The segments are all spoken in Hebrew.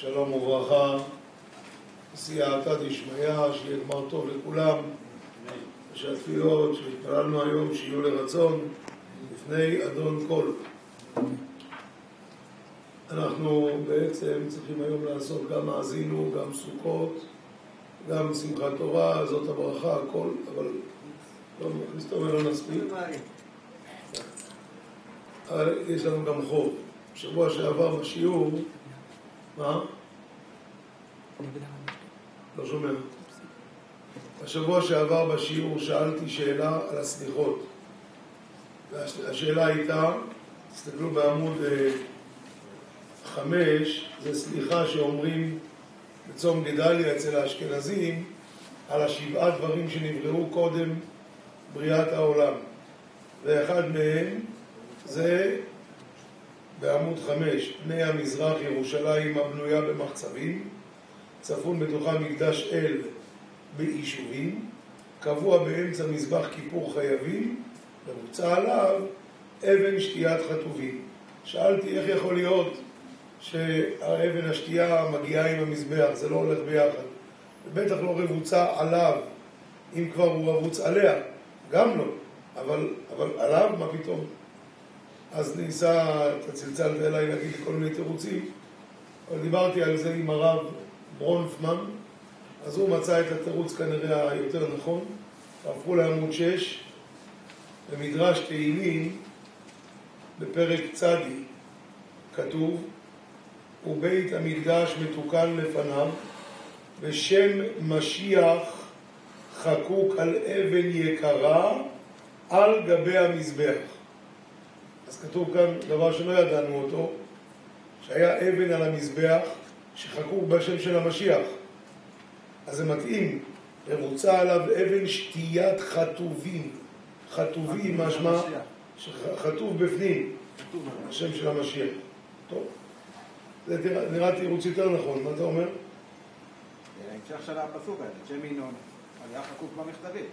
שלום וברכה, סייעתא דשמיא, שיהיה גמר טוב לכולם, ושהתפילות שהתפללנו היום שיהיו לרצון לפני אדון כל. אנחנו בעצם צריכים היום לעשות גם מאזינו, גם סוכות, גם שמחת תורה, זאת הברכה, הכל, אבל לא, מסתובב לא נספיק. אבל יש לנו גם חוב. שבוע שעבר בשיעור, מה? לא שומע. השבוע שעבר בשיעור שאלתי שאלה על הסליחות. והשאלה הייתה, תסתכלו בעמוד 5, זה סליחה שאומרים בצום גדליה אצל האשכנזים על השבעה דברים שנבראו קודם בריאת העולם. ואחד מהם זה בעמוד 5, פני המזרח ירושלים הבנויה במחצבים, צפון בתוכה מקדש אל ביישובים, קבוע באמצע מזבח כיפור חייבים, ומוצא עליו אבן שתיית חטובים. שאלתי איך יכול להיות שהאבן השתייה מגיעה עם המזבח, זה לא הולך ביחד. ובטח לא רבוצה עליו, אם כבר הוא רבוץ עליה, גם לא, אבל עליו מה פתאום? אז ניסה, צלצלת אליי להגיד לי כל מיני תירוצים, אבל דיברתי על זה עם הרב ברונפמן, אז הוא מצא את התירוץ כנראה היותר נכון. הפכו לעמוד 6, במדרש תהילים, בפרק צדי, כתוב, ובית המקדש מתוקן לפניו, בשם משיח חקוק על אבן יקרה, על גבי המזבח. אז כתוב כאן דבר שלא ידענו אותו, שהיה אבן על המזבח שחקוק בשם של המשיח. אז זה מתאים, רבוצה עליו אבן שתיית חטובים. חטובים משמע שחטוב בפנים, השם של המשיח. טוב, זה נראה תירוץ יותר נכון, מה אתה אומר? המשך של הפסוק הזה, שם ינון, היה חקוק במכתבים.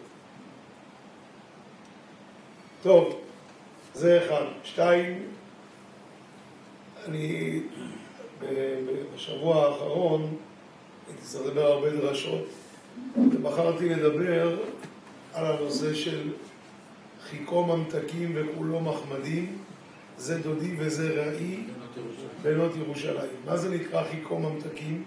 טוב, זה אחד. 2, אני בשבוע האחרון הייתי צריך לדבר הרבה דרשות, ובחרתי לדבר על הנושא של חיקו ממתקים וכולו מחמדים, זה דודי וזה רעי, בנות ירושלים. מה זה נקרא חיקו ממתקים?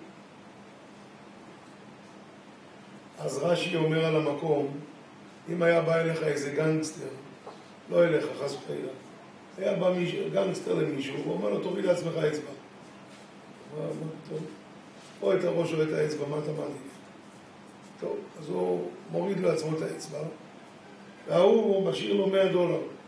אז רש"י אומר על המקום, אם היה בא אליך איזה גנגסטר, לא אליך חס וחלילה, היה בא גנגסטר למישהו, הוא אומר לו תוריד לעצמך אצבע. מה פתאום? או את הראש או את האצבע, מה אתה מעדיף? טוב, אז הוא מוריד לעצמו את האצבע, והוא משאיר לו $100.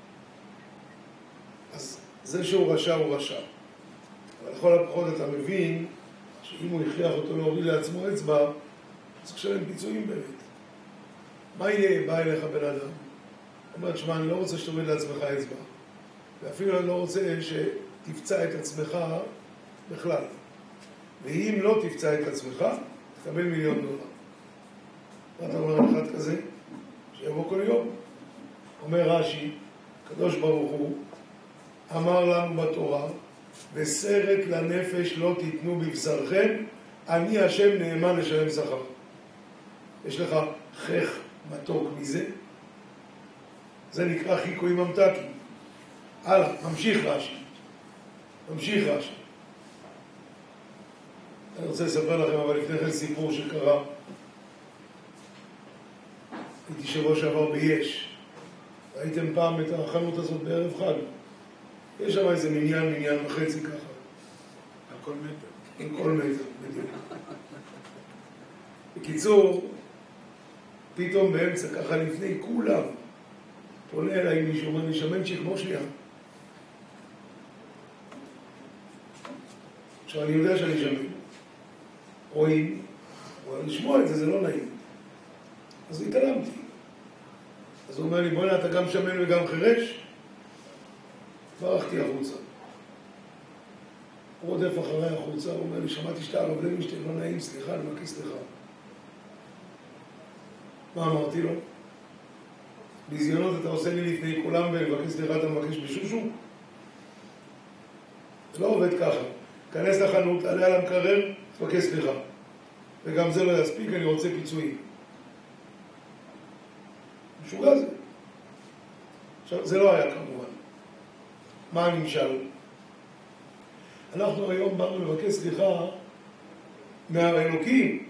אז זה שהוא רשע הוא רשע. אבל לכל הפחות אתה מבין שאם הוא הכריח אותו להוריד לעצמו אצבע, צריך לשלם פיצויים באמת. מה יהיה בא אליך בן אדם? אומר, תשמע, אני לא רוצה שתוריד לעצמך אצבע, ואפילו אני לא רוצה שתפצע את עצמך בכלל. ואם לא תפצע את עצמך, תקבל $1,000,000. מה אתה אומר על אחד כזה? שיבוא כל יום. אומר רש"י, קדוש ברוך הוא, אמר לנו בתורה, וסרט לנפש לא תיתנו בבשרכם, אני השם נאמן לשלם שכר. יש לך חך מתוק מזה? זה נקרא חיקוי ממתקים. הלאה, ממשיך רש"י. אני רוצה לספר לכם, אבל לפני כן סיפור שקרה. הייתי שבוע שעבר ביש. ראיתם פעם את החנות הזאת בערב חג. יש שם איזה מניין וחצי ככה. על כל מטר. עם כל מטר, בדיוק. בקיצור, פתאום באמצע, ככה לפני כולם, פונה אליי מישהו, אומר לי, שמנצ'יק, בוא שנייה. עכשיו, אני יודע שאני שמן. רואים, אבל לשמוע את זה, זה לא נעים. אז התעלמתי. אז הוא אומר לי, בוא'נה, אתה גם שמן וגם חירש? ברחתי החוצה. הוא רודף אחרי החוצה, הוא אומר לי, שמעתי שאתה הרב לוינשטיין, לא נעים, סליחה, אני מבקש סליחה. מה אמרתי לו? בזיונות אתה עושה לי לפני כולם ולבקש סליחה, אתה מבקש בשושו? זה לא עובד ככה. כנס לחנות, תעלה על המקרר, תבקש סליחה. וגם זה לא יספיק, אני רוצה פיצויים. משוגע זה. עכשיו, זה לא היה כמובן. מה הנמשל? אנחנו היום באנו לבקש סליחה מהאלוקים,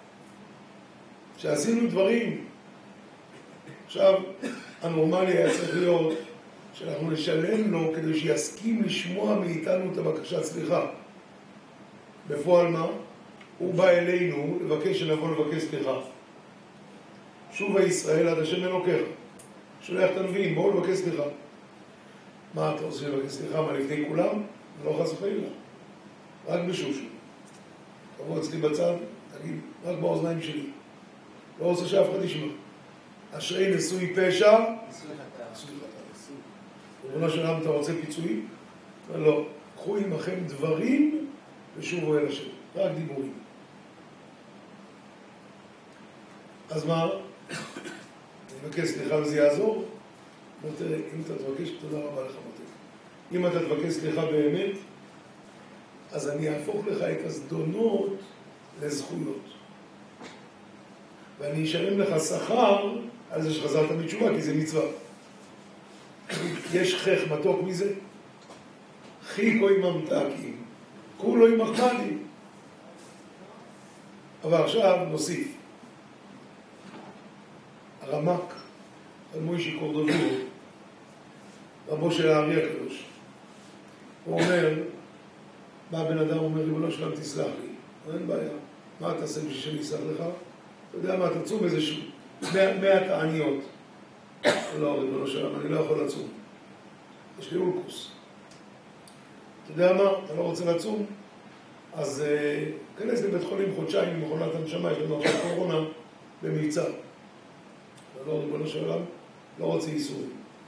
שעשינו דברים. עכשיו, הנורמלי היה צריך להיות שאנחנו נשלם לו כדי שיסכים לשמוע מאיתנו את הבקשת סליחה. בפועל מה? הוא בא אלינו לבקש שנבוא לבקש סליחה. שוב הישראל עד השם אלוקיך. שולח את הנביאים, בואו לבקש סליחה. מה אתה עושה לבקש סליחה? מה, לפני כולם? לא חס וחלילה. רק בשושו. תבוא אצלי בצד, תגיד, רק באוזניים שלי. לא רוצה שאף אחד ישמע. אשרי נשוי פשע. ריבונו של עולם, אתה רוצה פיצויים? לא. קחו עמכם דברים ושובו אל השם. רק דיבורים. אז מה? אני מבקש סליחה וזה יעזור? תראה, אם אתה תבקש, תודה רבה לך מותק. אם אתה תבקש סליחה באמת, אז אני אהפוך לך את הזדונות לזכויות. ואני אשלם לך שכר על זה שחזרת בתשובה, כי זה מצווה. יש חך מתוק מזה? חיקו עם ממתקים, כולו עם מחמדים. אבל עכשיו נוסיף. הרמק, מוישי קורדוביר, רבו של הארי הקדוש. הוא אומר, בא בן אדם אומר, ריבונו של עולם תסלח לי. אין בעיה. מה אתה עושה בשביל שאני אסלח לך? אתה יודע מה, תצום איזשהו 100 תעניות. לא, ריבונו של עולם, אני לא יכול לצום. יש לי אולקוס. אתה יודע מה, אתה לא רוצה לצום? אז כנס לבית חולים חודשיים עם מכונת הנשמה, יש לנו עכשיו קורונה במבצע. לא, ריבונו של עולם, לא רוצה איסורים.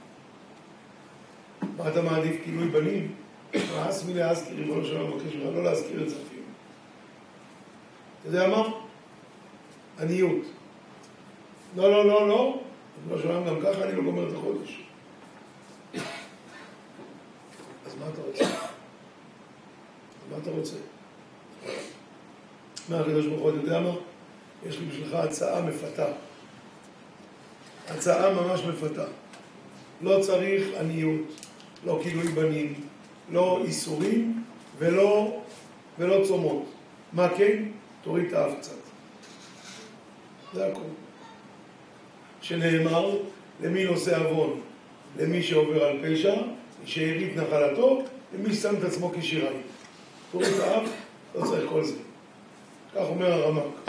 מה אתה מעדיף? כינוי בנים? מאס מי להזכיר, ריבונו של עולם, מבקש ממך, לא להזכיר את זה אפילו. אתה יודע מה? עניות. לא, לא, לא, לא. ריבונו של עולם, גם ככה אני לא גומר את החודש. אז מה אתה רוצה? מה אתה רוצה? מה הקדוש ברוך הוא, אתה יודע מה? יש לי בשבילך הצעה מפתה. הצעה ממש מפתה. לא צריך עניות, לא כינוי בנים, לא איסורים ולא צומות. מה כן? תוריד את האף קצת. זה הכל. שנאמר, למי נושא עוון? למי שעובר על פשע, שארית נחלתו, למי שם את עצמו כשיריים. תוריד את האף, לא צריך כל זה. כך אומר הרמק.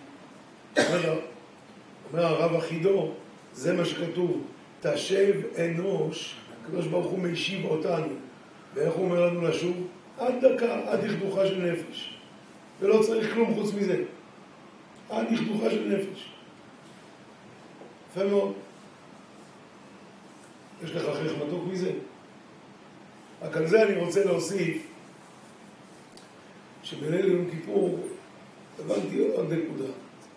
אומר הרב אחידו, זה מה שכתוב, תשב אנוש, הקדוש ברוך הוא משיב אותנו. ואיך הוא אומר לנו לשוב? עד דקה, עד דכדוכה של נפש. ולא צריך כלום חוץ מזה. עד דכדוכה של נפש. יפה מאוד. יש לך חך מתוק מזה? רק על זה אני רוצה להוסיף, שבליל יום כיפור הבנתי עוד נקודה.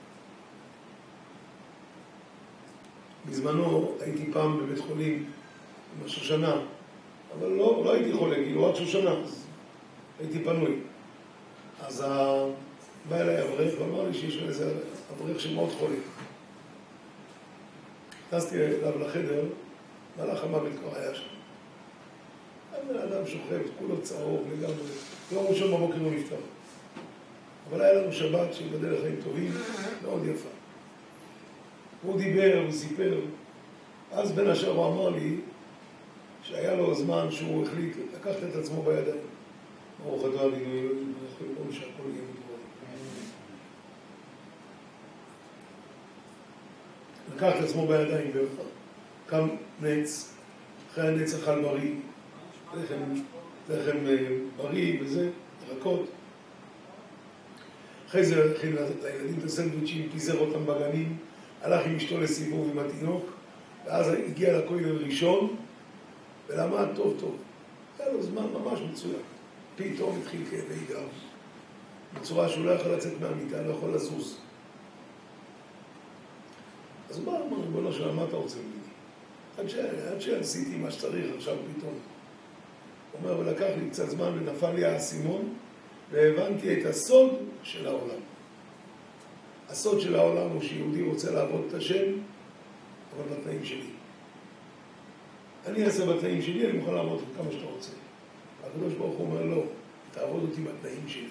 בזמנו הייתי פעם בבית חולים עם השושנה, אבל לא הייתי חולה, כאילו רק שושנה, אז הייתי פנוי. אז בא אליי אברך ואמר לי שיש איזה אברך שמאוד חולה. נכנסתי אליו לחדר, מלאך המוות כבר היה שם. בן אדם שוכב, כולו צהוב לגמרי. יום ראשון בבוקר הוא נפטר. אבל היה לנו שבת שבדרך חיים טובים, מאוד יפה. הוא דיבר וסיפר. אז בין השאר הוא אמר לי שהיה לו זמן שהוא החליט לקחת את עצמו בידיים. ברוך אתה אבינו אלוהים, אנחנו לא שהכל יהיה מדבר. לקח את עצמו בידיים קם נץ, אחרי הנץ אכל בריא, לחם בריא וזה, ירקות. אחרי זה הכין לילדים את הסנדוויצ'ים, פיזר אותם בגנים, הלך עם אשתו לסיבוב עם התינוק, ואז הגיע לכולל ראשון, ולמד טוב טוב. היה לו זמן ממש מצוין. פתאום התחיל כאבי גב, בצורה שהוא לא יכול לצאת מהמיטה, לא יכול לזוז. אז הוא אמר, ריבונו של עולם, מה אתה רוצה ממני? עד שעשיתי מה שצריך עכשיו פתאום. הוא אומר, ולקח לי קצת זמן ונפל לי האסימון, והבנתי את הסוד של העולם. הסוד של העולם הוא שיהודי רוצה לעבוד את השם, אבל בתנאים שלי. אני אעשה בתנאים שלי, אני מוכן לעבוד כמה שאתה רוצה. הקדוש ברוך הוא אומר, לא, תעבוד אותי בתנאים שלי.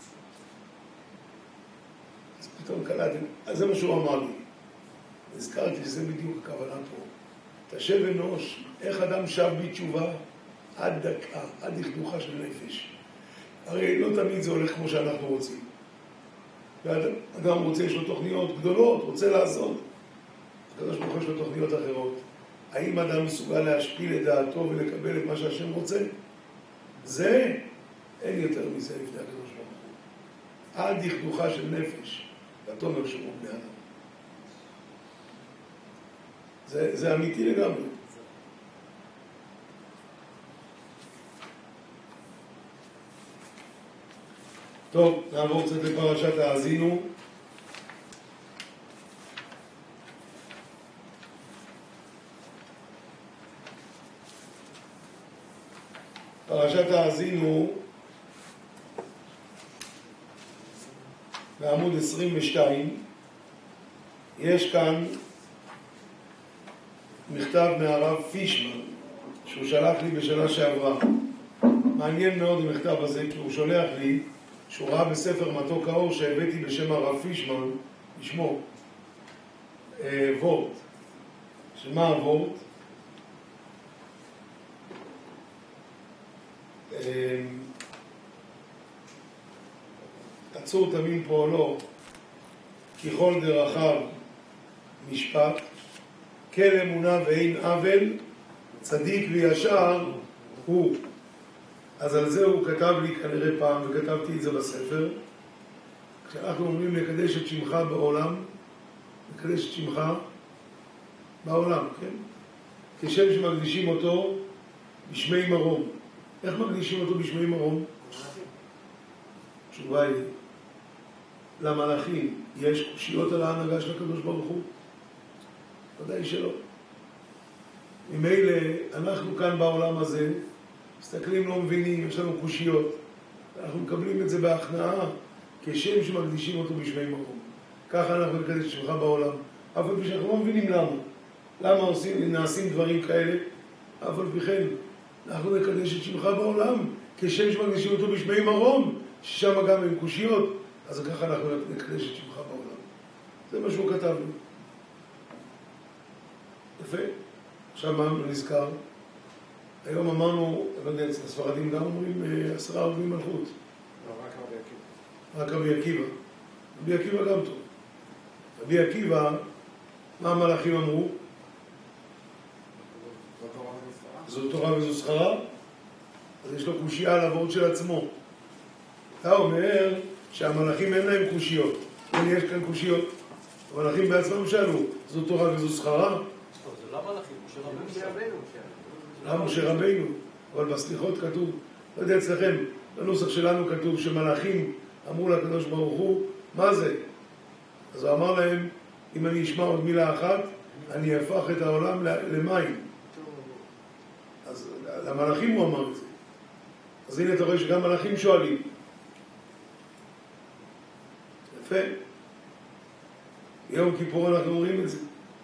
אז פתאום קלטתי, אז זה מה שהוא אמר לי. הזכרתי שזה בדיוק הכוונה פה. תשב אנוש, איך אדם שב בתשובה עד דקה, עד דכדוכה של נפש. הרי לא תמיד זה הולך כמו שאנחנו רוצים. אדם רוצה, יש לו תוכניות גדולות, רוצה לעשות. הקדוש ברוך הוא יש לו תוכניות אחרות. האם אדם מסוגל להשפיל את דעתו ולקבל את מה שהשם רוצה? זה, אין יותר מזה לפני הקדוש ברוך הוא. עד דכדוכה של נפש, ותאמר שמעו בני אדם. זה אמיתי לגמרי. טוב, נעבור קצת לפרשת האזינו. פרשת האזינו בעמוד 22. יש כאן מכתב מהרב פישמן שהוא שלח לי בשנה שעברה. מעניין מאוד המכתב הזה, כי הוא שולח לי שהוא ראה בספר מתוק האור שהבאתי בשם הרב פישמן, בשמו וורט. שמה הוורט? תצור תמים פועלו ככל דרכיו משפט, כל אמונה ואין עוול, צדיק וישר הוא. אז על זה הוא כתב לי כנראה פעם, וכתבתי את זה בספר. כשאנחנו אומרים לקדש את שמך בעולם, לקדש את שמך בעולם, כן? כשם שמקדישים אותו בשמי מרום. איך מקדישים אותו בשמי מרום? תשובה היא, למלאכים יש קושיות על ההנהגה של הקדוש ברוך הוא? ודאי שלא. ממילא אנחנו כאן בעולם הזה, מסתכלים לא מבינים, יש לנו קושיות. אנחנו מקבלים את זה בהכנעה, כשם שמקדישים אותו בשמי מרום. ככה אנחנו נקדש את שמך בעולם. אבל שאנחנו לא מבינים למה. למה נעשים דברים כאלה? אבל בכן, אנחנו נקדש את שמך בעולם, כשם שמקדישים אותו בשמי מרום, ששם גם הם קושיות, אז ככה אנחנו נקדש את שמך בעולם. זה מה שהוא כתב לי. יפה. עכשיו מה נזכר? היום אמרנו, לא יודע, הספרדים גם אומרים 10 הרוגים מלכות. לא, רק רבי עקיבא. רק רבי עקיבא. רבי עקיבא גם טוב. רבי עקיבא, מה המלאכים אמרו? זו תורה וזו שכרה. אז יש לו קושייה על הוורד של עצמו. אתה אומר שהמלאכים אין להם קושיות. אין יש כאן קושיות. המלאכים בעצמם שאלו, זו תורה וזו שכרה. זה לא מלאכים, משה רבינו. משה רבינו, אבל בסליחות כתוב, לא יודע אצלכם, בנוסח שלנו כתוב שמלאכים אמרו לקדוש ברוך הוא, מה זה? אז הוא אמר להם, אם אני אשמע עוד מילה אחת, אני אפח את העולם למים. אז למלאכים הוא אמר את זה. אז הנה אתה רואה שגם מלאכים שואלים. יפה. ביום כיפור אנחנו אומרים את זה.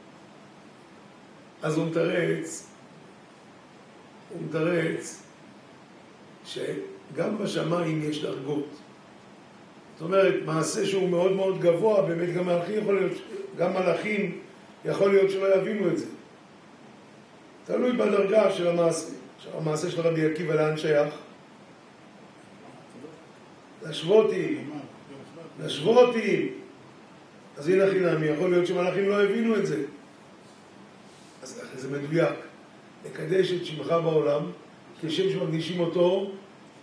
אז הוא מתרץ שגם בשמיים יש דרגות. זאת אומרת, מעשה שהוא מאוד מאוד גבוה, באמת גם מלאכים יכול להיות שלא יבינו את זה. תלוי בדרגה של המעשה. עכשיו, המעשה של רבי עקיבא לאן שייך? לשבותים. אז הנה חינמי, יכול להיות שמלאכים לא הבינו את זה. אז זה מדויק. לקדש את שמך בעולם, כשם שמקדישים אותו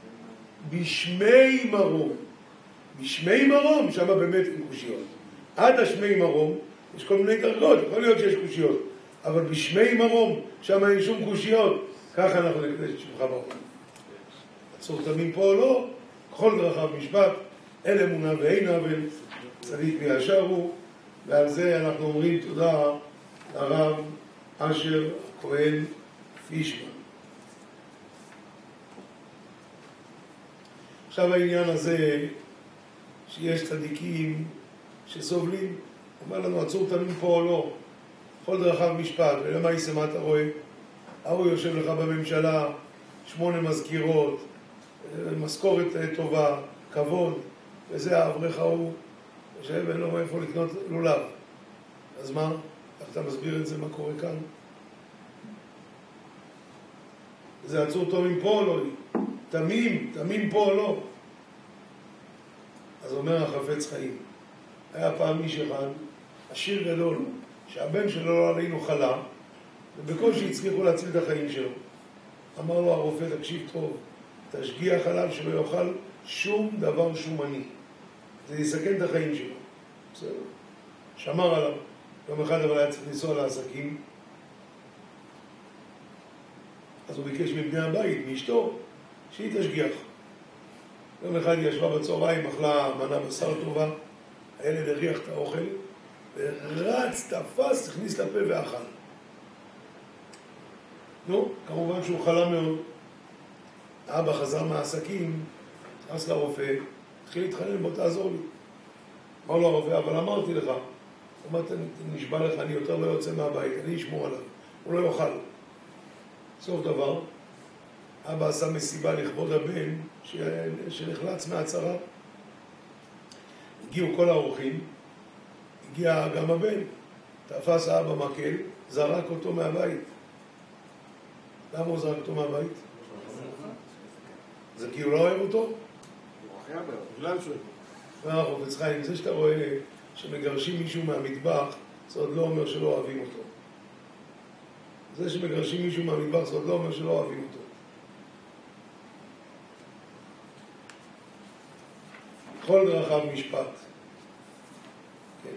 בשמי מרום. בשמי מרום, שם באמת אין קושיות. עד השמי מרום, יש כל מיני דרגות, יכול להיות שיש קושיות. אבל בשמי מרום, שם אין שום קושיות. ככה אנחנו נקדש את שמך בעולם. עצור תמים פה או לא, כל דרכיו משפט, אין אמונה ואין עוול, צדיק וישר הוא, ועל זה אנחנו אומרים תודה לרב אשר כהן פישמן. עכשיו העניין הזה, שיש צדיקים שסובלים, אומר לנו, עצור תמים פה או לא, כל דרכיו משפט, ולמה יישא מה אתה רואה? ההוא יושב לך בממשלה, 8 מזכירות, משכורת טובה, כבוד, וזה האברך ההוא, יושב ואין לו מאיפה לקנות לולב. אז מה? איך אתה מסביר את זה, מה קורה כאן? זה עצור תמים פה או לא? תמים פה או לא? אז אומר החפץ חיים, היה פעם איש אחד, עשיר גדול, שהבן שלו לא עלינו חלה, ובקושי הצליחו להציל את החיים שלו. אמר לו הרופא, תקשיב טוב, תשגיח עליו שלא יאכל שום דבר שומני. זה יסכן את החיים שלו. בסדר. שמר עליו. יום אחד אבל היה צריך לנסוע לעסקים. אז הוא ביקש מבני הבית, מאשתו, שהיא תשגיח. יום אחד היא ישבה בצהריים, אכלה מנה בשר טובה, הילד הריח את האוכל, ורץ, תפס, הכניס לפה ואכל. נו, כמובן שהוא חלה מאוד. האבא חזר מהעסקים, נכנס לרופא, התחיל להתחנן, בוא תעזור לי. אמר לו הרופא, אבל אמרתי לך, אמרת, נשבע לך, אני יותר לא יוצא מהבית, אני אשמור עליו, הוא לא יאכל. סוף דבר, אבא עשה מסיבה לכבוד הבן שנחלץ מהצרה. הגיעו כל האורחים, הגיע גם הבן, תפס האבא מקל, זרק אותו מהבית. למה הוא זרק אותו מהבית? זה כי הוא לא אוהב אותו? הוא הכי הרבה, בגלל שהוא אוהב אותו. חפץ חיים, זה שאתה רואה שמגרשים מישהו מהמטבח, זה עוד לא אומר שלא אוהבים אותו. זה שמגרשים מישהו מהמטבח, זה עוד לא אומר שלא אוהבים אותו. כל דרכיו משפט. כן.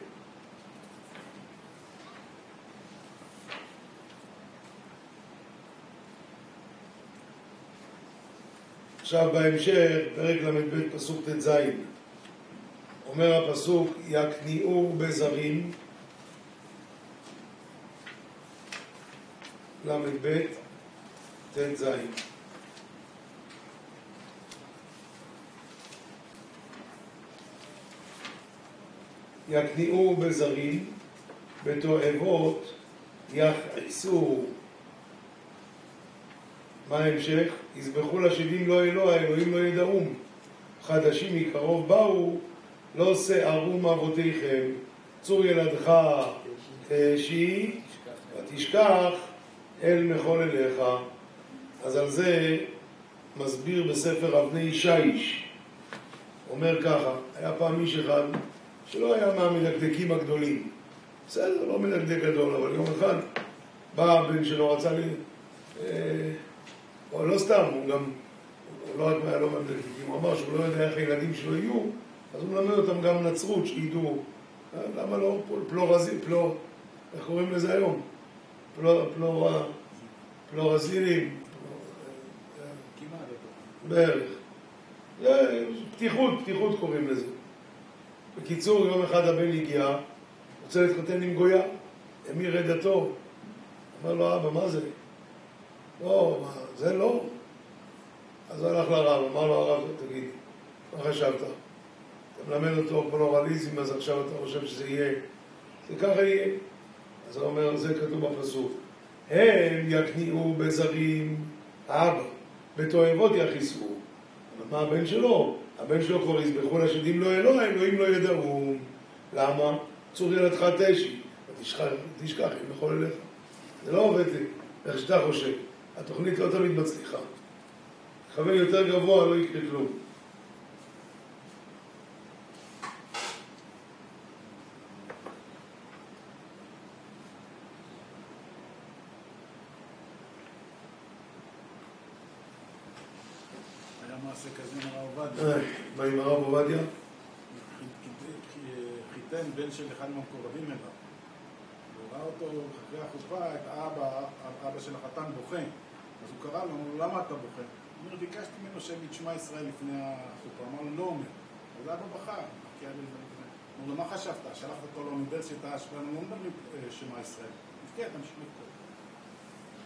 עכשיו בהמשך, פרק ל"ב פסוק ט"ז, אומר הפסוק, יקניעו בזרים, ל"ב ט"ז. יקניעו בזרים, בתועבות יכעסו. מה ההמשך? יזבחו לשדים לא אלוה, האלוהים לא ידעום. חדשים מקרוב באו, לא שערו מאבותיכם. צור ילדך תשי, ותשכח אל מחול אליך. אז על זה מסביר בספר אבני ישייש. אומר ככה, היה פעם איש אחד שלא היה מהמדקדקים הגדולים. בסדר, לא מדקדק גדול, אבל יום אחד בא הבן שלו, רצה לי... או לא סתם, הוא גם... הוא לא רק היה לא מהמדקדקים, הוא אמר שהוא לא יודע איך הילדים שלו יהיו, אז הוא מלמד אותם גם נצרות, שידעו. למה לא? איך קוראים לזה היום? פלורזילים. בערך. פתיחות קוראים לזה. בקיצור, יום אחד הבן הגיע, רוצה להתחתן עם גויה, אמיר עדתו. אמר לו, אבא, מה זה? לא, זה לא. אז הוא הלך לרב, אמר לו הרב, תגיד, מה חשבת? אתה מלמד אותו פלורליזם, אז עכשיו אתה חושב שזה יהיה. זה ככה יהיה. אז הוא אומר, זה כתוב בפסוק. הם יקניעו בזרים, האבא, בתועבות יכעסו. מה הבן שלו? הבן שלו כבר יזבחו לשדים לא אלוה, האלוהים לא ידעום. למה? צור ילדך תשי, ותשכח אם יכול אליך. זה לא עובד לי, איך שאתה חושב. התוכנית לא תמיד מצליחה. תכוון יותר גבוה, לא יקרה כלום. היה מעשה כזה עם הרב עובדיה. מה עם הרב עובדיה? חיתן בן של אחד מהמקורבים אליו. הוא ראה אותו אחרי החופה, את אבא של החתן בוכה. אז הוא קרא לו, אמר לו, למה אתה בוכה? הוא אומר, ביקשתי ממנו שהם ישמע ישראל לפני החופה. אמר לו, לא אומר. אז אבא בכה. אמר לו, מה חשבת? שלחת אותו לאוניברסיטה, ואני לא מדבר שמע ישראל. תפקיע, תמשיך לבכות.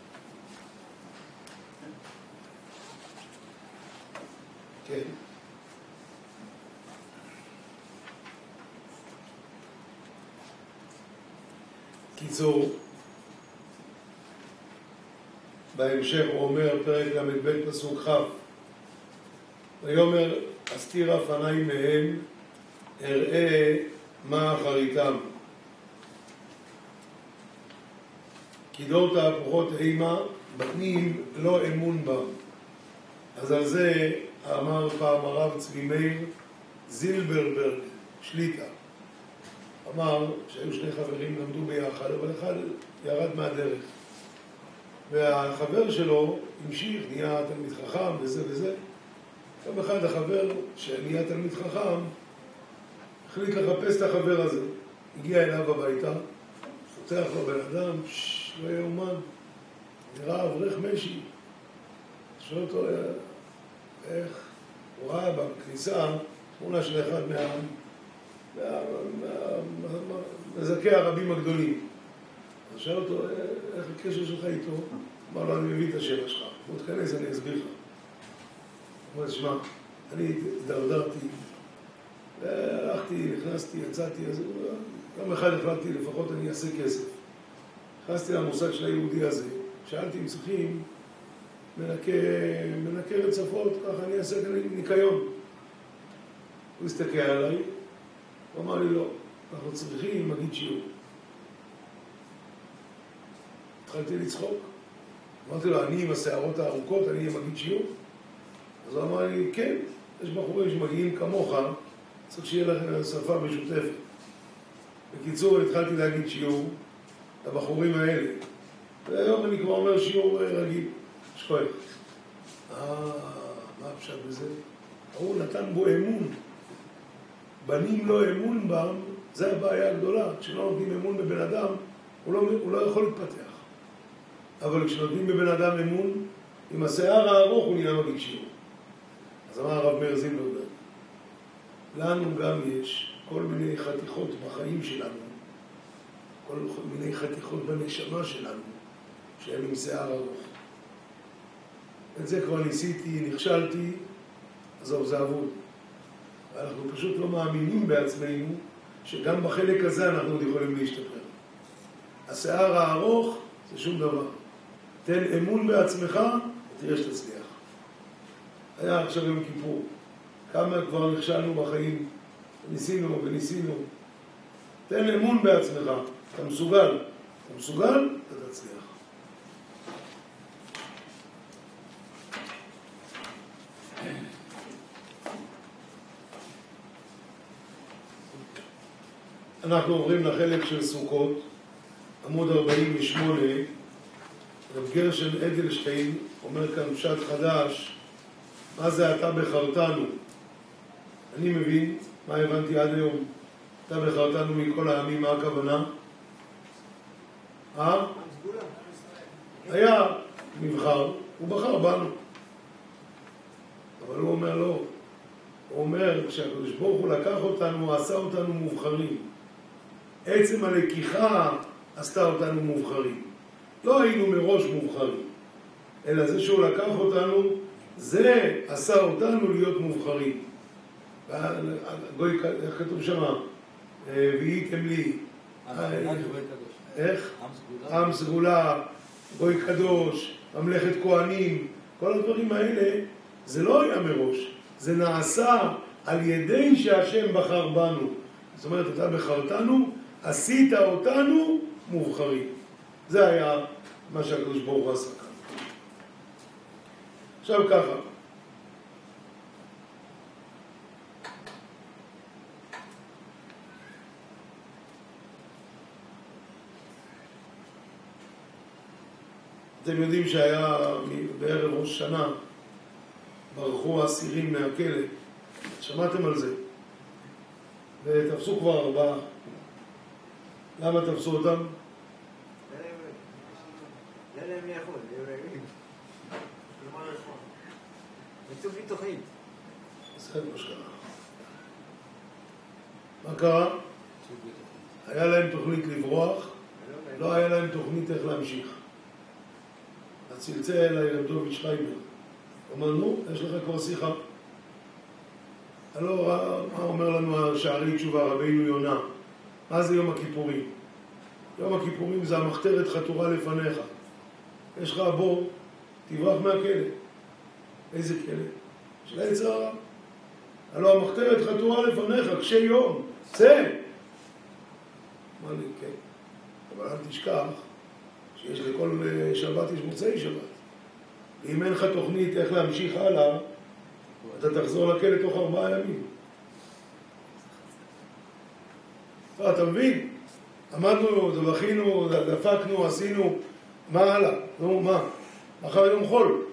כן. קיצור, בהמשך הוא אומר, פרק ל"ב פסוק כ', ויאמר אסתירה פניי מהם, אראה מה אחריתם. כי דור תהפוכות אימה, בנים לא אמון בה. אז על זה אמר פעם הרב צבי מאיר זילברברג, שליטה. אמר שהיו שני חברים למדו ביחד, אבל אחד ירד מהדרך. והחבר שלו המשיך, נהיה תלמיד חכם וזה וזה. יום אחד החבר שנהיה תלמיד חכם החליט לחפש את החבר הזה. הגיע אליו הביתה, פותח לו בן אדם, לא יאומן, נראה אברך משי. שואל אותו, איך? הוא ראה בכניסה תמונה של אחד מזכי הרבים הגדולים. אז שואל אותו, איך הקשר שלך איתו? אמר לו, אני מביא את השאלה שלך. בוא תכנס, אני אסביר לך. הוא אומר, שמע, אני דרדרתי, והלכתי, נכנסתי, יצאתי, אז גם אחד החלטתי, לפחות אני אעשה כסף. נכנסתי למושג של היהודי הזה, שאלתי אם צריכים מנקה רצפות, ככה אני אעשה ניקיון. הוא הסתכל עליי, הוא אמר לי, לא, אנחנו צריכים מגיד שיעור. התחלתי לצחוק, אמרתי לו, אני עם השערות הארוכות, אני מגיד שיעור? אז הוא אמר לי, כן, יש בחורים שמגיעים כמוך, צריך שיהיה לכם שפה משותפת. בקיצור, התחלתי להגיד שיעור לבחורים האלה. והיום אני כבר אומר שיעור רגיל, שכוח. מה הפשט בזה? הוא נתן בו אמון. בנים לא אמון בם, זה הבעיה הגדולה. כשלא נותנים אמון בבן אדם, הוא לא יכול להתפתח. אבל כשנותנים בבן אדם אמון, עם השיער הארוך הוא נהיה מגיד שיעור. אז אמר הרב מאיר זילברברג, לנו גם יש כל מיני חתיכות בחיים שלנו, כל מיני חתיכות בנשמה שלנו, שהן עם שיער ארוך. את זה כבר ניסיתי, נכשלתי, עזוב, זה אבוד. ואנחנו פשוט לא מאמינים בעצמנו שגם בחלק הזה אנחנו עוד יכולים להשתפר. השיער הארוך זה שום דבר. תן אמון בעצמך ותראה שתצליח. היה עכשיו יום כיפור. כמה כבר נכשלנו בחיים, ניסינו וניסינו. תן אמון בעצמך, אתה מסוגל. אתה מסוגל, אתה תצליח. אנחנו עוברים לחלק של סוכות, עמוד 48, רב גרשם אדלשטיין אומר כאן פשט חדש, מה זה אתה בחרתנו? אני מבין, מה הבנתי עד היום? אתה בחרתנו מכל העמים, מה הכוונה? היה נבחר, הוא בחר בנו. אבל הוא אומר לא. הוא אומר, כשהקדוש ברוך הוא לקח אותנו, הוא עשה אותנו מובחרים. עצם הלקיחה עשתה אותנו מובחרים. לא היינו מראש מובחרים, אלא זה שהוא לקח אותנו, זה עשה אותנו להיות מובחרים. איך כתוב שמה? והייתם לי. איך? עם סגולה, גוי קדוש, ממלכת כהנים, כל הדברים האלה, זה לא היה מראש. זה נעשה על ידי שהשם בחר בנו. זאת אומרת, אתה בחרתנו, עשית אותנו מובחרים. זה היה מה שהקדוש ברוך הוא עשה כאן. עכשיו ככה. אתם יודעים שהיה בערב ראש שנה, ברחו האסירים מהכלא. שמעתם על זה? ותפסו כבר 4. למה תפסו אותם? אין להם לאכול, הם רעבים. כלומר לאכול. יצאו בלי תוכנית. זה מה שקרה. מה קרה? היה להם תוכנית לברוח, לא היה להם תוכנית איך להמשיך. הצלצל אליי רב דוד שטייבר. הוא אומר, נו, יש לך כבר שיחה. הלא, מה אומר לנו השערי תשובה, רבינו יונה? מה זה יום הכיפורים? יום הכיפורים זה המחתרת חתורה לפניך. יש לך בור, תברח מהכלא. איזה כלא? של היצר הרע. הלוא המחתרת חתורה לפניך, קשה יום, צא! אמר לי, כן. אבל אל תשכח שיש לכל שבת יש מוצאי שבת. ואם אין לך תוכנית איך להמשיך הלאה, אתה תחזור לכלא תוך 4 ימים. אתה מבין? עמדנו, בכינו, דפקנו, עשינו, מה הלאה? נו, מה? מחר יום חול.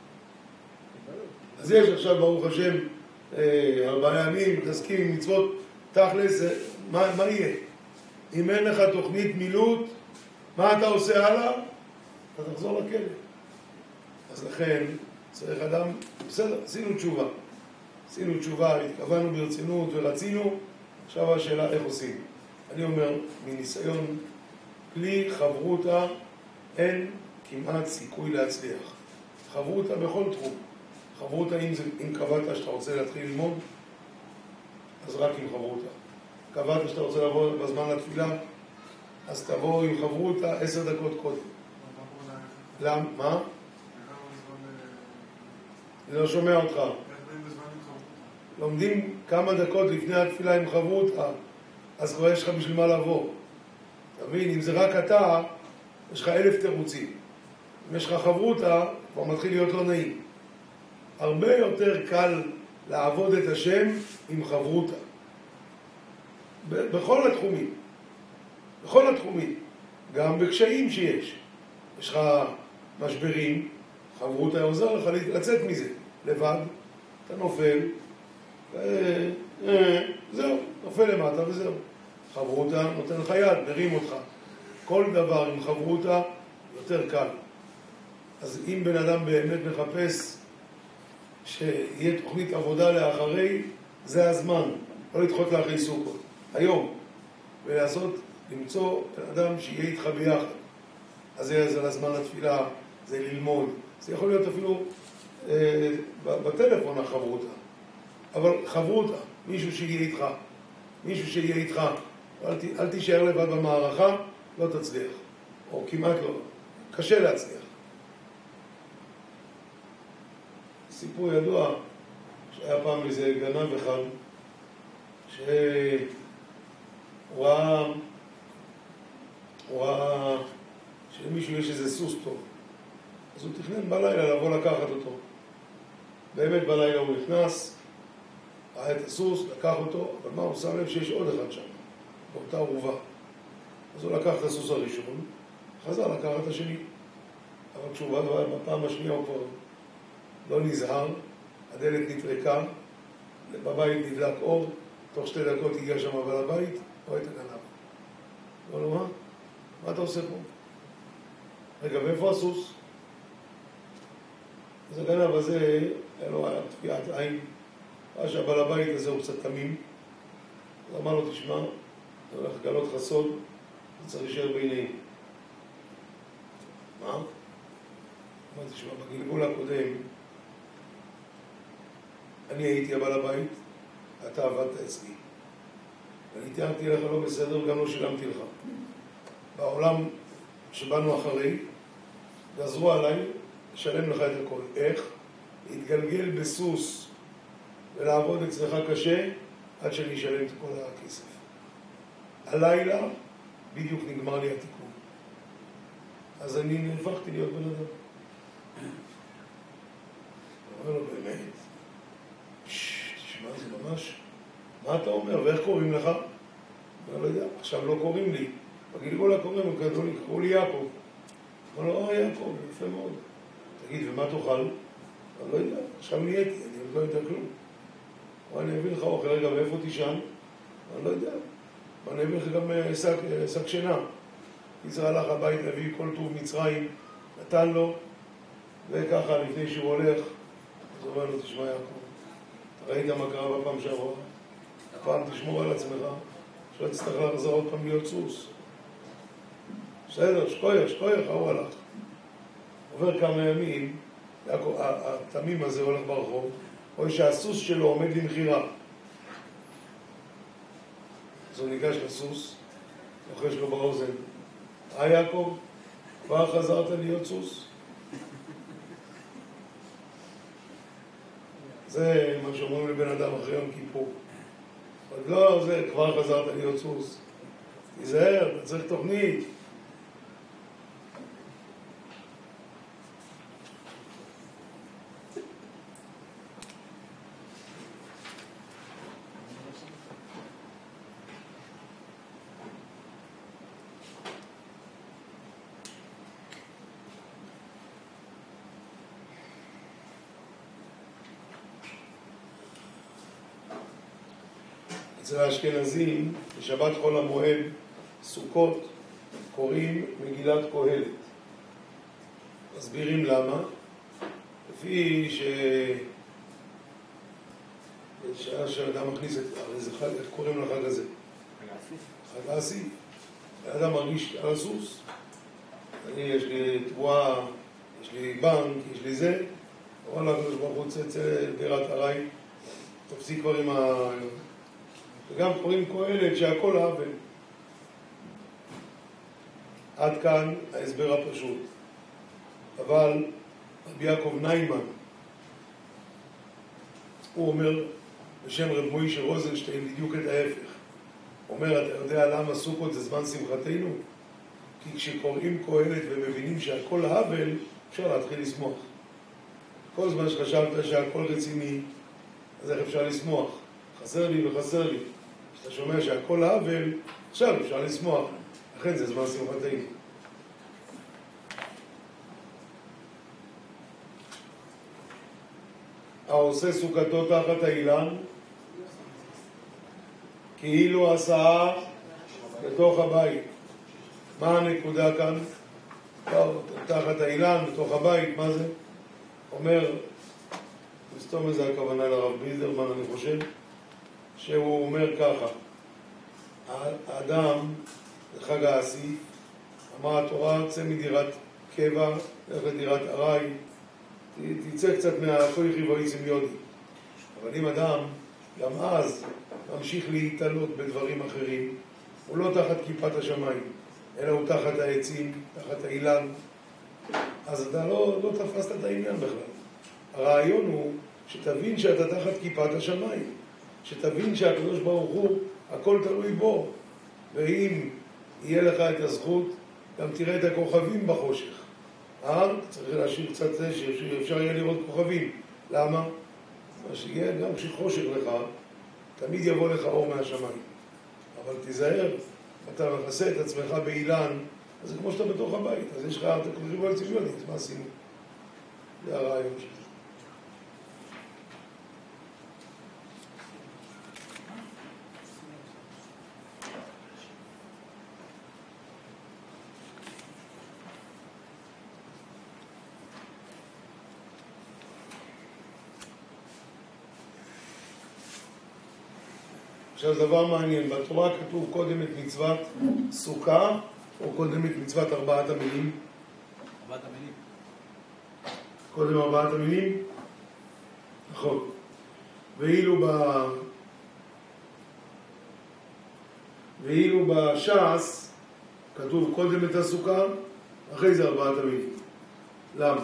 אז יש עכשיו, ברוך השם, 4 ימים, תסכים עם מצוות, תכלס, מה יהיה? אם אין לך תוכנית מילוט, מה אתה עושה הלאה? אתה תחזור לכלא. אז לכן, צריך אדם, בסדר, עשינו תשובה, התכוונו ברצינות ורצינו, עכשיו השאלה איך עושים. אני אומר, מניסיון, כלי חברותה, אין כמעט סיכוי להצליח. חברותה בכל תחום. חברותה, אם קבעת שאתה רוצה להתחיל ללמוד, אז רק עם חברותה. קבעת שאתה רוצה לבוא בזמן לתפילה, אז תבוא עם חברותה 10 דקות קודם. למה? מה? אני לא שומע אותך. לומדים כמה דקות לפני התפילה עם חברותה, אז כבר יש לך בשביל מה לבוא. תבין, אם זה רק אתה, יש לך 1000 תירוצים. אם יש לך חברותה, כבר מתחיל להיות לא נעים. הרבה יותר קל לעבוד את השם עם חברותה. בכל התחומים. בכל התחומים. גם בקשיים שיש. יש לך משברים, חברותה עוזר לך לצאת מזה. לבד, אתה נופל, זהו, נופל למטה וזהו. חברותה נותן לך יד, מרים אותך. כל דבר עם חברותה יותר קל. אז אם בן אדם באמת מחפש שיהיה תוכנית עבודה לאחרי, זה הזמן. לא לדחות לאחרי סוכות. היום. ולעשות, למצוא בן אדם שיהיה איתך ביחד. אז זה לזמן לתפילה, זה ללמוד. זה יכול להיות אפילו בטלפון החברותה. אבל חברותה, מישהו שיהיה איתך. מישהו שיהיה איתך. אל תישאר לבד במערכה, לא תצליח. או כמעט לא. קשה להצליח. סיפור ידוע, שהיה פעם איזה גנב אחד, שהוא ראה שלמישהו יש איזה סוס טוב. אז הוא תכנן בלילה לבוא לקחת אותו. באמת בלילה הוא נכנס, ראה את הסוס, לקח אותו, אבל מה, הוא שם לב שיש עוד אחד שם, באותה ערובה. אז הוא לקח את הסוס הראשון, חזר לקח את השני. אבל כשהוא בא בפעם השנייה הוא כבר לא נזהר, הדלת נטרקה, בבית נדלק אור, תוך 2 דקות הגיע שם בעל הבית, רואה את הגנב. אמר לו, מה אתה עושה פה? רגע, ואיפה הסוס? אז הגנב הזה, היה לו תביעת עין, ראה שהבעל הבית הזה הוא קצת תמים, אז אמר לו, תשמע, אתה הולך לגלות לך סוד, זה צריך להישאר בינינו. מה? אמר, תשמע, בגלגול הקודם, אני הייתי הבעל הבית, אתה עבדת אצלי. ואני תיארתי לך לא בסדר, וגם לא שילמתי לך. בעולם שבאנו אחרי, גזרו עליי, לשלם לך את הכל. איך? להתגלגל בסוס ולעבוד אצלך קשה, עד שאני אשלם את כל הכסף. הלילה בדיוק נגמר לי התיקון. אז אני נהפכתי להיות בן אדם. אומר לו, באמת? תשמע, זה ממש... מה אתה אומר? ואיך קוראים לך? אני לא יודע, עכשיו לא קוראים לי. בגלגול הקוראים, הם קראו לי, קראו לי יעקב. אמר לו, יעקב, יפה מאוד. תגיד, ומה תאכל? אני לא יודע, עכשיו נהייתי, אני עוד לא יודע כלום. אני אביא לך אוכל, רגע, ואיפה תישן? אני לא יודע. אני אביא לך גם שק שינה. יצרה הלך הבית, הביא כל טוב מצרים, נתן לו, וככה לפני שהוא הולך, אז הוא אומר לו, תשמע יעקב, אתה ראית מה קרה בפעם שעברה? הפעם תשמור על עצמך, שלא תצטרך לחזור עוד פעם להיות סוס. בסדר, שכוייך, הוא הלך. עובר כמה ימים, התמים הזה הולך ברחוב, רואה שהסוס שלו עומד למחירה. אז הוא ניגש לסוס, לוחש לו באוזן, יעקב, כבר חזרת להיות סוס? זה מה שאומרים לבן אדם אחרי יום כיפור. עוד לא, זה כבר חזרת להיות סוס. תיזהר, אתה צריך תוכנית. אצל האשכנזים, בשבת חול המועד, סוכות, קוראים מגילת קהלת. מסבירים למה. לפי בשעה שאדם מכניס את... הרי זה חג, איך קוראים לחג הזה? חג האסיף. האדם מרגיש על הסוס. יש לי תבואה, יש לי בנק, יש לי זה. וואלה, הקדוש ברוך הוא צא דירת ארעי. תפסיק כבר עם ה... וגם קוראים קהלת שהכל עוול. עד כאן ההסבר הפשוט. אבל רבי יעקב ניימן, הוא אומר בשם רב מוישה רוזנשטיין בדיוק את ההפך. הוא אומר, אתה יודע למה סוכות זה זמן שמחתנו? כי כשקוראים קהלת ומבינים שהכל עוול, אפשר להתחיל לשמוח. כל זמן שחשבת שהכל רציני, אז איך אפשר לשמוח? חסר לי וחסר לי. כשאתה שומע שהכל עוול, עכשיו אפשר לשמוח. לכן זה זמן שמחתנו. העושה סוכתו תחת האילן, כאילו עשה בתוך הבית. מה הנקודה כאן? תחת האילן, בתוך הבית, מה זה? אומר, מסתום איזה הכוונה לרב ביזרמן, אני חושב, שהוא אומר ככה, האדם, זה חג האסיף, אמרה התורה, צא מדירת קבע, לך לדירת ארעי, תצא קצת מהכוי חיבוי סמיודי. אבל אם אדם, גם אז, ממשיך להתעלות בדברים אחרים, הוא לא תחת כיפת השמיים, אלא הוא תחת העצים, תחת האילן, אז אתה לא תפסת את העניין בכלל. הרעיון הוא שתבין שאתה תחת כיפת השמיים, שתבין שהקדוש ברוך הוא, הכל תלוי בו, ואם יהיה לך את הזכות, גם תראה את הכוכבים בחושך. צריך להשאיר קצת זה שאפשר יהיה לראות כוכבים. למה? מה שיהיה, גם כשחושך לך, תמיד יבוא לך אור מהשמיים. אבל תיזהר, אתה מכסה את עצמך באילן, אז זה כמו שאתה בתוך הבית, אז יש לך את הכוכבים הציביונית, מה עשינו? זה הרעיון שלי. עכשיו דבר מעניין, בתורה כתוב קודם את מצוות סוכה, או קודם את מצוות ארבעת המינים? ארבעת המינים. קודם ארבעת המינים? נכון. ואילו בש"ס כתוב קודם את הסוכה, אחרי זה ארבעת המינים. למה?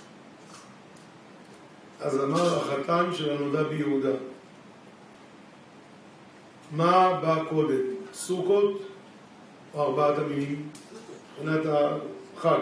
אז אמר החתן של הנודע ביהודה, מה בא קודם? סוכות או ארבעת המינים? מבחינת החג.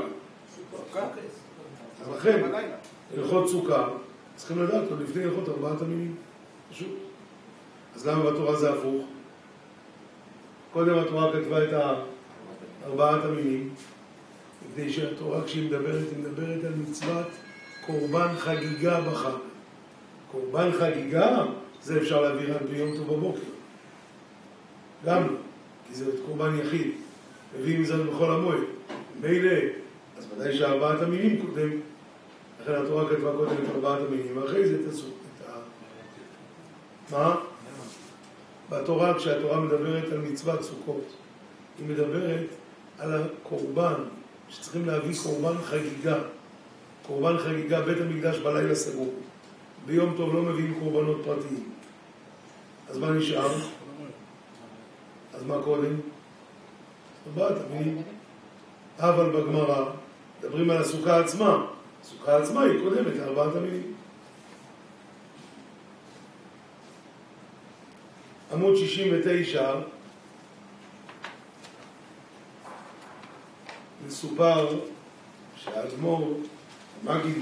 אז לכן, הלכות סוכה, צריכים לדעת עוד לפני הלכות ארבעת המינים. פשוט. אז למה בתורה זה הפוך? קודם התורה כתבה את ארבעת המינים, כדי שהתורה כשהיא מדברת, היא מדברת על מצוות קורבן חגיגה בחג. קורבן חגיגה, זה אפשר להביא רק ביום טוב בבוקר. גם לא, כי זה קורבן יחיד, מביאים זאת בכל המועד. מילא, אז ודאי שארבעת המינים קודם, לכן התורה כתבה קודם את ארבעת המינים, ואחרי זה תעשו את מה? בתורה, כשהתורה מדברת על מצוות סוכות, היא מדברת על הקורבן, שצריכים להביא קורבן חגיגה. קורבן חגיגה, בית המקדש בלילה סגור. ביום טוב לא מביאים קורבנות פרטיים. אז מה נשאר? אז מה קודם? ארבעת המינים. אבל בגמרא מדברים על הסוכה עצמה. הסוכה עצמה היא קודמת לארבעת המינים. עמוד 69, מסופר שהאדמו"ר, המגיד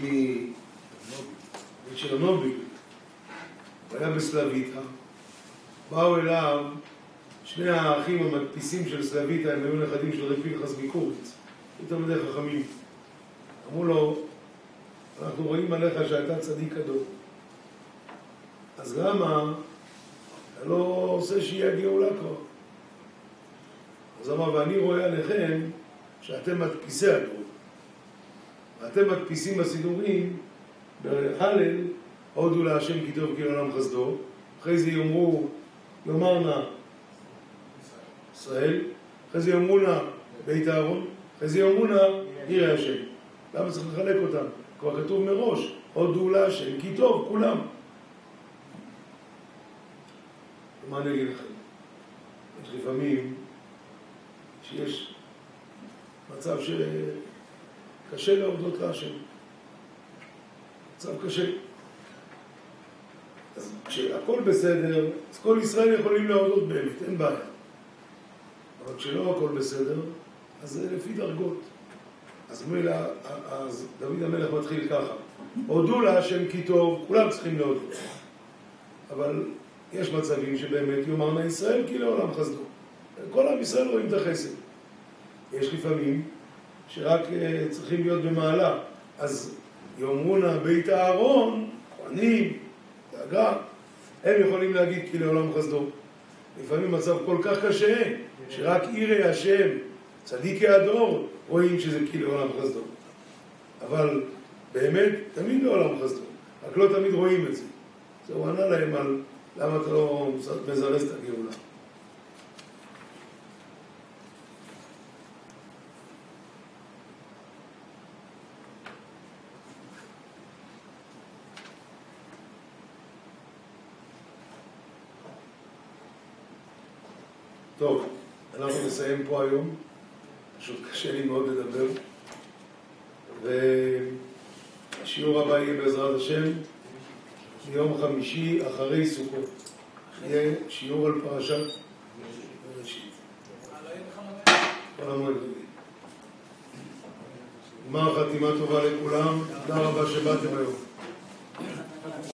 מצ'רנוביל, הוא היה בסלוויטה, באו אליו שני האחים המדפיסים של סלוויטה, הם היו נכדים של רב פנחס מקוריץ, תלמידי חכמים. אמרו לו, אנחנו רואים עליך שאתה צדיק הדור, אז למה אתה לא עושה שיהיה גאולה כבר? אז אמר, ואני רואה עליכם שאתם מדפיסי הדור, ואתם מדפיסים בסידורים בהלל, הודו להשם כי טוב כי לעולם חסדו, אחרי זה יאמרנה ישראל, אחרי זה יאמרונה בית אהרון, אחרי זה יאמרונה יראה השם. למה צריך לחלק אותם? כבר כתוב מראש, הודו להשם כי טוב כולם. מה אני אגיד לכם? יש לפעמים שיש מצב שקשה להודות להשם. מצב קשה. אז כשהכל בסדר, אז כל ישראל יכולים להודות באמת, אין בעיה. אבל כשלא הכל בסדר, אז זה לפי דרגות. אז דוד המלך מתחיל ככה. הודו להשם כי טוב, כולם צריכים להודות. אבל יש מצבים שבאמת יאמרנה ישראל כי לעולם חסדו. כל עם ישראל רואים את החסד. יש לפעמים שרק צריכים להיות במעלה. אז יאמרונה בית אהרון, כהנים, דאגה, הם יכולים להגיד כי לעולם חסדו. לפעמים מצב כל כך קשה, שרק יראי השם, צדיקי הדור, רואים שזה כי לעולם חסדו. אבל באמת, תמיד לעולם חסדו. רק לא תמיד רואים את זה. זה הוא ענה להם על למה אתה לא מזרז את הגאולה. טוב, אנחנו נסיים פה היום. פשוט קשה לי מאוד לדבר. והשיעור הבא יהיה בעזרת השם ביום חמישי אחרי סוכות. יהיה שיעור על פרשת בראשית. כל המועד רגיל. גמר חתימה טובה לכולם. תודה רבה שבאתם היום.